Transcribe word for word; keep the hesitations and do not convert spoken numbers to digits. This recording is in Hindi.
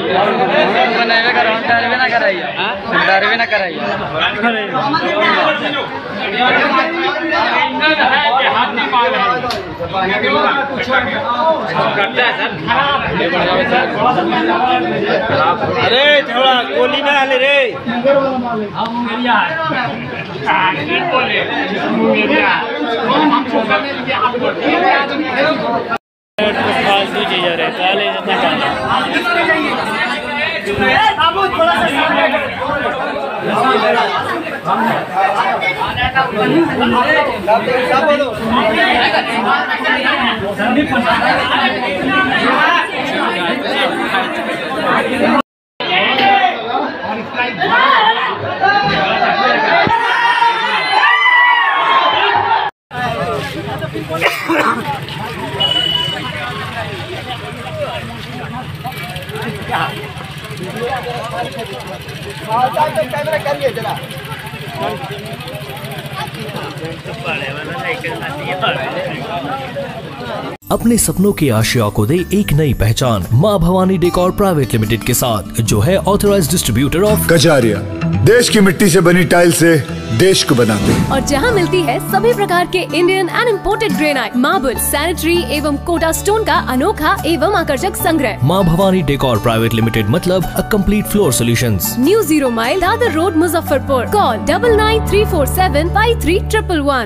बनावे करो डर भी ना कराइए डर भी ना कराइए अरे थोड़ा गोली ना ले रे फालतू चीज है कॉलेज कैमरा करिए जरा अपने सपनों की आशिया को दे एक नई पहचान माँ भवानी डेकोर प्राइवेट लिमिटेड के साथ, जो है ऑथराइज्ड डिस्ट्रीब्यूटर ऑफ कजारिया। देश की मिट्टी से बनी टाइल से देश को बनाते हैं और जहां मिलती है सभी प्रकार के Indian and imported granite, marble, sanitary एवं कोटा स्टोन का अनोखा एवं आकर्षक संग्रह। माँ भवानी डेकोर प्राइवेट लिमिटेड मतलब a complete floor solutions. New zero mile Dadar road, Muzaffarpur. Call double nine three four seven five three triple one.